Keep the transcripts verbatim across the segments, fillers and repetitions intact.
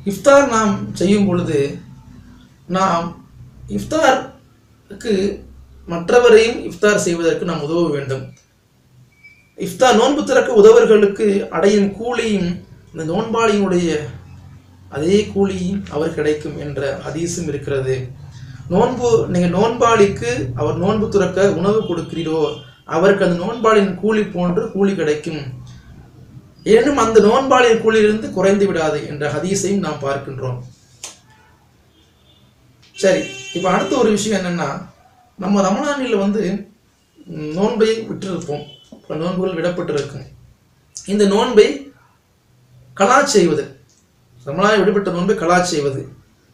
இஃப்தார் நாம் செய்யும் பொழுது நாம் இஃப்தாருக்கு மற்றவரையும் இஃப்தார் செய்வதற்கு நாம் உதவ வேண்டும். இஃப்தார் நோன்பு திறக்க உதவர்களுக்கு அடையும் கூலியும் இந்த நோன்பாளியினுடைய அதே கூலியும் அவர் கிடைக்கும் என்ற ஹதீஸும் இருக்கிறது. நோன்பு நீங்கள் நோன்பாளிக்கு அவர் நோன்பு துறக்க உணவு கொடுக்கிறீரோ அவருக்கு அந்த நோன்பாளியின் கூலி போன்று கூலி கிடைக்கும். ஏனும் அந்த நோன்பாளியின் கூலியிலிருந்து குறைந்து விடாது என்ற ஹதீஸையும் நாம் பார்க்கின்றோம். சரி, இப்போ அடுத்த ஒரு விஷயம் என்னன்னா, நம்ம ரமலானில் வந்து நோன்பை விட்டிருப்போம், பல நோன்புகள் விடப்பட்டிருக்கும். இந்த நோன்பை கலா செய்வது, ரமலானில் விடுபட்ட நோன்பை கலா செய்வது,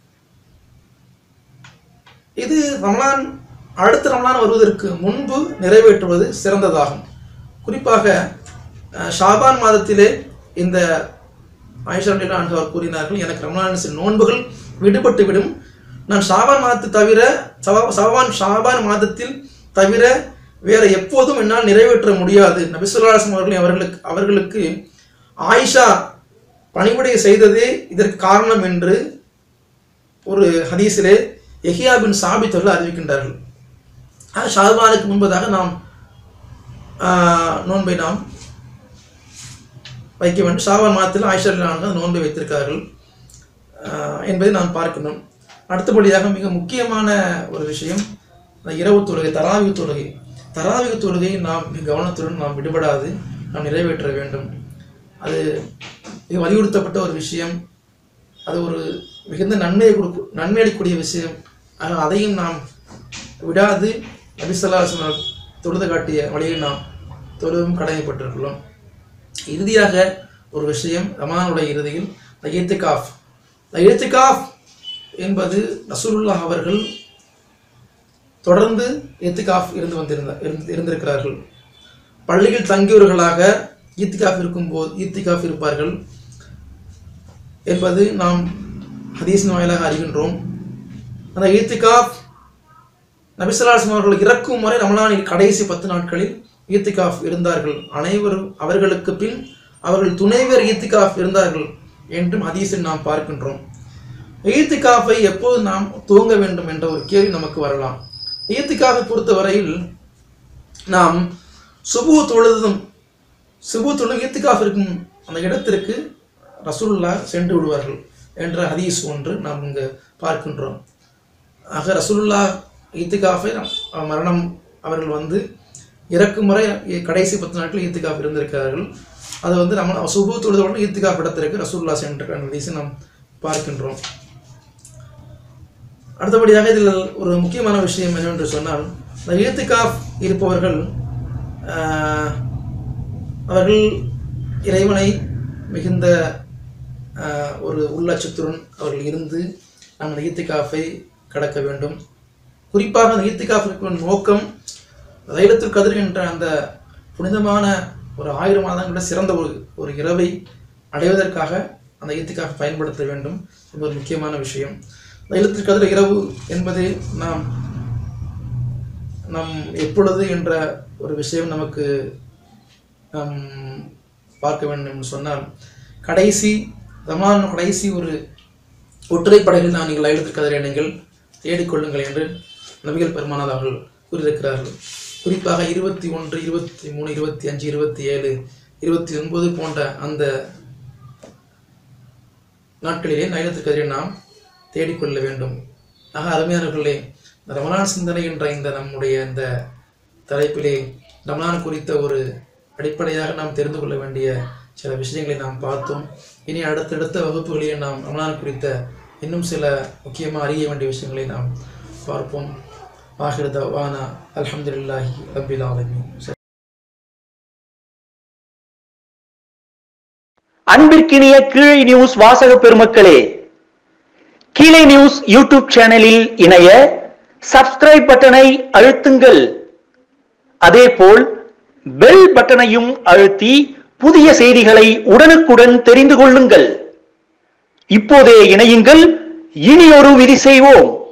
இது ரமலான் அடுத்த ரமலான் வருவதற்கு முன்பு நிறைவேற்றுவது சிறந்ததாகும். குறிப்பாக ஷாபான் மாதத்திலே இந்த ஆயிஷா ரலியல்லாஹு அன்ஹா கூறினார்கள், எனக்கு ரமலான் சில நோன்புகள் விடுபட்டு விடும், நான் ஷாபான் மாதத்தை தவிர ஷாபான் ஷாபான் மாதத்தில் தவிர வேற எப்போதும் என்னால் நிறைவேற்ற முடியாது. நபி ஸல்லல்லாஹு அலைஹி வஸல்லம் அவர்கள் அவர்களுக்கு அவர்களுக்கு ஆயிஷா பணிவிடை செய்ததே இதற்கு காரணம் என்று ஒரு ஹதீஸிலே யஹ்யா பின் சாபித் அவர்கள் அறிவிக்கின்றார்கள். ஷாபானுக்கு முன்பதாக நாம் நோன்பை நாம் வைக்க வேண்டும். ஷாபான் மாதத்தில் ஆயிஷா ரலியல்லாஹு அன்ஹா நோன்பை வைத்திருக்கிறார்கள் என்பதை நாம் பார்க்கணும். அடுத்தபடியாக மிக முக்கியமான ஒரு விஷயம் இரவு தொழுகை, தராவிக தொழுகை. தராவிக தொழுகையை நாம் மிக கவனத்துடன் நாம் விடுபடாது நாம் நிறைவேற்ற வேண்டும். அது மிக வலியுறுத்தப்பட்ட ஒரு விஷயம், அது ஒரு மிகுந்த நன்மையை கொடுக்க நன்மை அளிக்கக்கூடிய விஷயம். ஆனால் அதையும் நாம் விடாது நபி ஸல்லல்லாஹு அலைஹி வஸல்லம் தொழுது காட்டிய வழியை நாம் தொழுதும் கடமைப்பட்டிருக்கிறோம். இறுதியாக ஒரு விஷயம், ரமலானுடைய இறுதியில் இத்திகாஃப். இத்திகாஃப் என்பது ரசூலுல்லாஹ் அவர்கள் தொடர்ந்து இத்திகாஃப் இருந்து வந்திருந்த இருந்திருக்கிறார்கள். பள்ளியில் தங்கியவர்களாக இத்திகாஃப் இருக்கும்போது இத்திகாஃப் இருப்பார்கள் என்பது நாம் ஹதீஸின் வாயிலாக அறிகின்றோம். அந்த இத்திகாஃப் நபி ஸல்லல்லாஹு அலைஹி வஸல்லம் அவர்கள் இறக்கும் வரை ரமலானில் கடைசி பத்து நாட்களில் இத்திகாஃப் இருந்தார்கள். அனைவரும் அவர்களுக்கு பின் அவர்கள் துணைவர் இத்திகாஃப் இருந்தார்கள் என்றும் ஹதீஸில் நாம் பார்க்கின்றோம். இத்திகாஃபை எப்போது நாம் துவங்க வேண்டும் என்ற ஒரு கேள்வி நமக்கு வரலாம். இத்திகாஃபை பொறுத்தவரையில் நாம் சுபு தொழுதும் சுபு தொழுது இத்திகாஃப் இருக்கும் அந்த இடத்திற்கு ரசூலுல்லாஹ் சென்று விடுவார்கள் என்ற ஹதீஸ் ஒன்று நாம் இங்கு பார்க்கின்றோம். ஆக ரசூலுல்லாஹ் இத்திகாஃபை மரணம் அவர்கள் வந்து இறக்கும் முறை கடைசி பத்து நாட்கள் இத்திகாஃப் இருந்திருக்கிறார்கள். அது வந்து நம்ம சுபு தொழுதவுடன் இத்திகாஃப் இடத்திற்கு ரசூலுல்லாஹ் சென்ற ஹதீஸை நாம் பார்க்கின்றோம். அடுத்தபடியாக இதில் ஒரு முக்கியமான விஷயம் என்னவென்று சொன்னால், இந்த இத்திகாஃப் இருப்பவர்கள் அவர்கள் இறைவனை மிகுந்த ஒரு உள்ளச்சத்துடன் அவர்கள் இருந்து நாம் அந்த இத்திகாஃபை கடக்க வேண்டும். குறிப்பாக அந்த இத்திகாஃப் இருப்பவன் நோக்கம் லைலத்துல் கத்ர் என்ற அந்த புனிதமான ஒரு ஆயிரம் மாதங்கள சிறந்த ஒரு ஒரு இரவை அடைவதற்காக அந்த இத்திகாஃப் பயன்படுத்த வேண்டும் என்பது ஒரு முக்கியமான விஷயம். லைலத்துல் கத்ர் இரவு என்பது நாம் நம் எப்பொழுது என்ற ஒரு விஷயம் நமக்கு நாம் பார்க்க வேண்டும் என்று சொன்னால், கடைசி ரமலான் கடைசி ஒரு ஒற்றைப்படையில் நான் நீங்கள் லைலத்துல் கத்ரை நீங்கள் தேடிக்கொள்ளுங்கள் என்று நபிகள் பெருமானார் அவர்கள் கூறியிருக்கிறார்கள். குறிப்பாக இருபத்தி ஒன்று இருபத்தி மூணு இருபத்தி அஞ்சு இருபத்தி ஏழு இருபத்தி ஒன்பது போன்ற அந்த நாட்களிலே லைலத்துல் கத்ரை நாம் தேடிக்கொள்ள வேண்டும். ஆக அருமையானவர்களே, ரமலான் சிந்தனை என்ற இந்த நம்முடைய இந்த தலைப்பிலே ரமலான் குறித்த ஒரு அடிப்படையாக நாம் தெரிந்து கொள்ள வேண்டிய சில விஷயங்களை நாம் பார்த்தோம். இனி அடுத்தடுத்த வகுப்புகளிலே நாம் ரமலான் குறித்த இன்னும் சில முக்கியமாக அறிய வேண்டிய விஷயங்களை நாம் பார்ப்போம். ஆகிரு தவானா அல்ஹம்துலில்லாஹி ரப்பில் ஆலமீன். அன்பிற்கினிய கீழை நியூஸ் வாசக பெருமக்களே, கீழை நியூஸ் யூடியூப் சேனலில் இணைய சப்ஸ்கிரைப் பட்டனை அழுத்துங்கள். அதேபோல் பெல் பட்டனையும் அழுத்தி புதிய செய்திகளை உடனுக்குடன் தெரிந்து கொள்ளுங்கள். இப்போதே இணையுங்கள். இனியொரு விதி செய்வோம்.